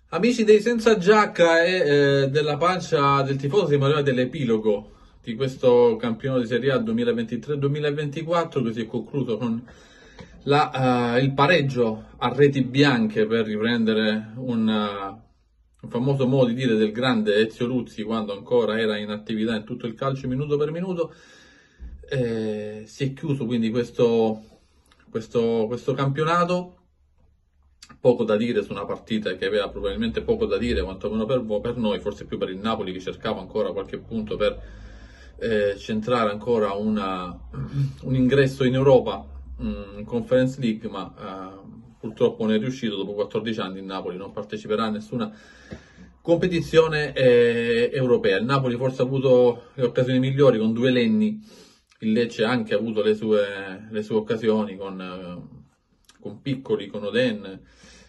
Amici dei Senza Giacca e della pancia del tifoso, siamo arrivati all'epilogo di questo campionato di Serie A 2023-2024 che si è concluso con il pareggio a reti bianche per riprendere un famoso modo di dire del grande Ezio Luzzi quando ancora era in attività in tutto il calcio minuto per minuto. Si è chiuso quindi questo campionato. Poco da dire su una partita che aveva probabilmente poco da dire, quantomeno per noi, forse più per il Napoli che cercava ancora qualche punto per centrare ancora un ingresso in Europa, in Conference League, ma purtroppo non è riuscito. Dopo 14 anni il Napoli non parteciperà a nessuna competizione europea. Il Napoli forse ha avuto le occasioni migliori con due Lenni, il Lecce ha anche avuto le sue occasioni con Piccoli, con Oden,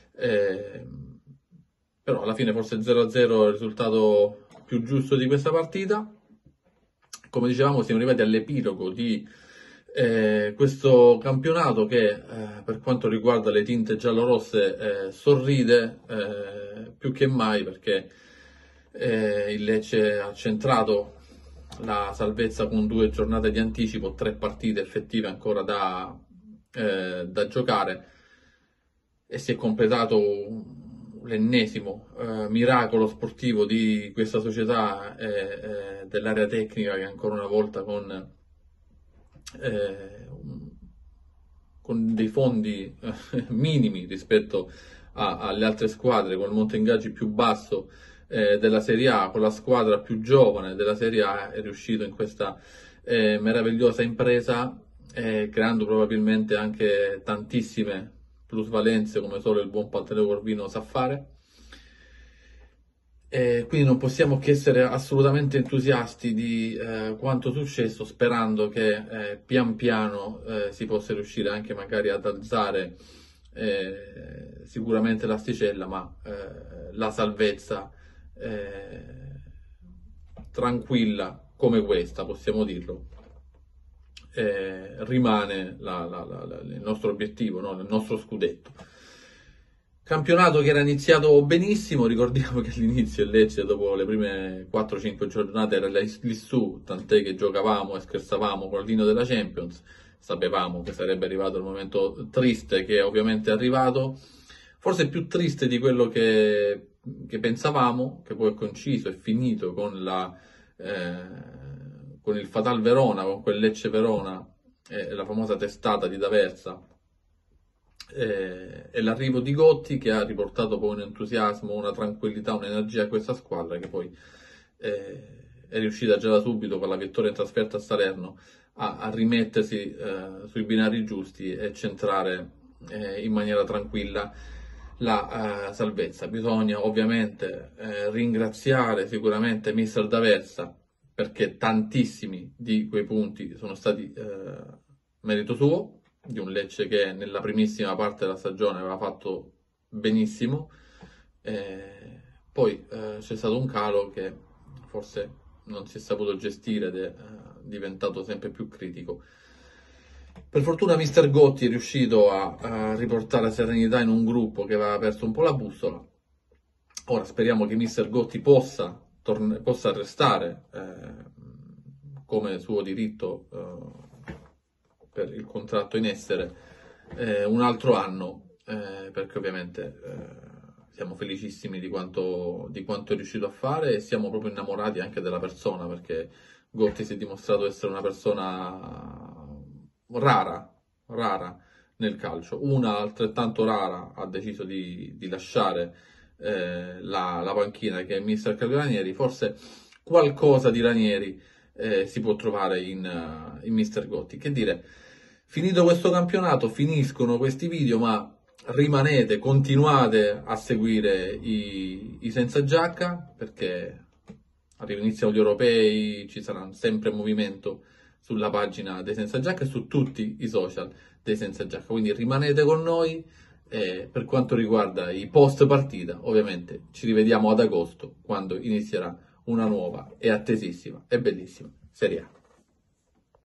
però alla fine forse 0-0 è il risultato più giusto di questa partita. Come dicevamo, siamo arrivati all'epilogo di questo campionato che per quanto riguarda le tinte giallorosse sorride più che mai, perché il Lecce ha centrato la salvezza con 2 giornate di anticipo, 3 partite effettive ancora da giocare, e si è completato l'ennesimo miracolo sportivo di questa società dell'area tecnica, che ancora una volta con dei fondi minimi rispetto alle altre squadre, con il monte ingaggi più basso della Serie A, con la squadra più giovane della Serie A, è riuscito in questa meravigliosa impresa, creando probabilmente anche tantissime plusvalenze come solo il buon Pantaleo Corvino sa fare. Quindi non possiamo che essere assolutamente entusiasti di quanto successo, sperando che pian piano si possa riuscire anche magari ad alzare sicuramente l'asticella, ma la salvezza tranquilla come questa, possiamo dirlo, rimane il nostro obiettivo, no? Il nostro scudetto. Campionato che era iniziato benissimo. Ricordiamo che all'inizio il Lecce, dopo le prime 4-5 giornate, era lì su, tant'è che giocavamo e scherzavamo con il vino della Champions. Sapevamo che sarebbe arrivato il momento triste, che ovviamente è arrivato, forse più triste di quello che pensavamo, che poi è coinciso, è finito con il Fatal Verona, con quel Lecce Verona, la famosa testata di D'Aversa, e l'arrivo di Gotti, che ha riportato poi un entusiasmo, una tranquillità, un'energia a questa squadra, che poi è riuscita già da subito con la vittoria in trasferta a Salerno a rimettersi sui binari giusti e centrare in maniera tranquilla la salvezza. Bisogna ovviamente ringraziare sicuramente mister D'Aversa, perché tantissimi di quei punti sono stati merito suo, di un Lecce che nella primissima parte della stagione aveva fatto benissimo, poi c'è stato un calo che forse non si è saputo gestire ed è diventato sempre più critico. Per fortuna mister Gotti è riuscito a riportare serenità in un gruppo che aveva perso un po' la bussola. Ora speriamo che mister Gotti possa restare come suo diritto per il contratto in essere un altro anno, perché ovviamente siamo felicissimi di quanto è riuscito a fare, e siamo proprio innamorati anche della persona, perché Gotti si è dimostrato essere una persona rara nel calcio. Una altrettanto rara ha deciso di lasciare la panchina, che è mister Claudio Ranieri. Forse qualcosa di Ranieri si può trovare in mister Gotti. Che dire, finito questo campionato, finiscono questi video, ma rimanete, continuate a seguire i Senza Giacca, perché iniziano gli europei, ci sarà sempre movimento sulla pagina dei Senza Giacca e su tutti i social dei Senza Giacca, quindi rimanete con noi. Per quanto riguarda i post partita, ovviamente ci rivediamo ad agosto, quando inizierà una nuova e attesissima e bellissima Serie A.